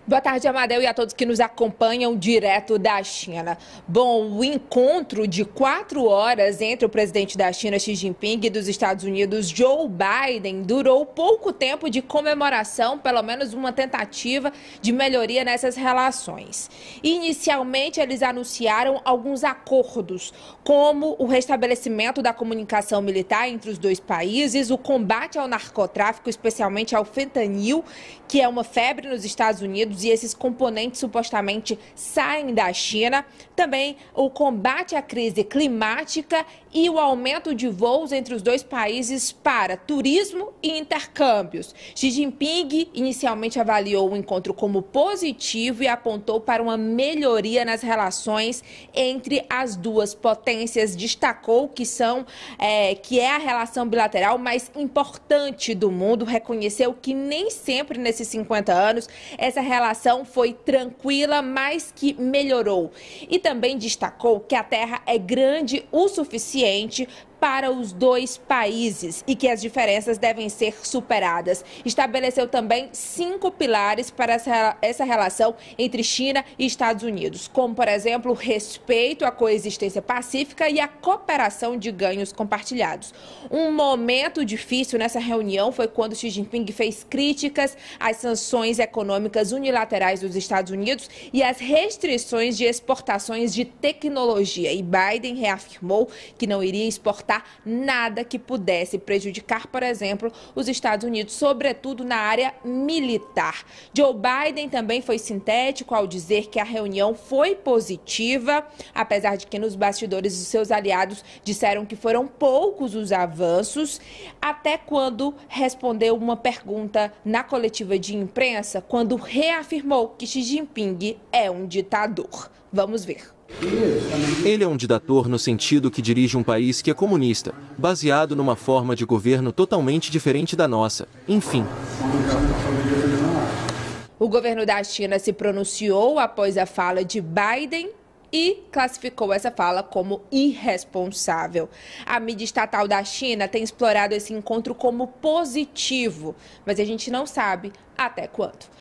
Boa tarde, Amadeu, e a todos que nos acompanham direto da China. Bom, o encontro de 4 horas entre o presidente da China, Xi Jinping, e dos Estados Unidos, Joe Biden, durou pouco tempo de comemoração, pelo menos uma tentativa de melhoria nessas relações. Inicialmente, eles anunciaram alguns acordos, como o restabelecimento da comunicação militar entre os dois países, o combate ao narcotráfico, especialmente ao fentanil, que é uma febre nos Estados Unidos, e esses componentes supostamente saem da China. Também o combate à crise climática e o aumento de voos entre os dois países para turismo e intercâmbios. Xi Jinping inicialmente avaliou o encontro como positivo e apontou para uma melhoria nas relações entre as duas potências. Destacou que é a relação bilateral mais importante do mundo. Reconheceu que nem sempre nesses 50 anos essa relação foi tranquila, mas que melhorou. E também destacou que a Terra é grande o suficiente para os dois países e que as diferenças devem ser superadas. Estabeleceu também 5 pilares para essa relação entre China e Estados Unidos, como, por exemplo, o respeito à coexistência pacífica e a cooperação de ganhos compartilhados. Um momento difícil nessa reunião foi quando Xi Jinping fez críticas às sanções econômicas unilaterais dos Estados Unidos e às restrições de exportações de tecnologia. E Biden reafirmou que não iria exportar nada que pudesse prejudicar, por exemplo, os Estados Unidos, sobretudo na área militar. Joe Biden também foi sintético ao dizer que a reunião foi positiva, apesar de que nos bastidores os seus aliados disseram que foram poucos os avanços, até quando respondeu uma pergunta na coletiva de imprensa, quando reafirmou que Xi Jinping é um ditador. Vamos ver. Ele é um ditador no sentido que dirige um país que é comunista, baseado numa forma de governo totalmente diferente da nossa. Enfim. O governo da China se pronunciou após a fala de Biden e classificou essa fala como irresponsável. A mídia estatal da China tem explorado esse encontro como positivo, mas a gente não sabe até quando.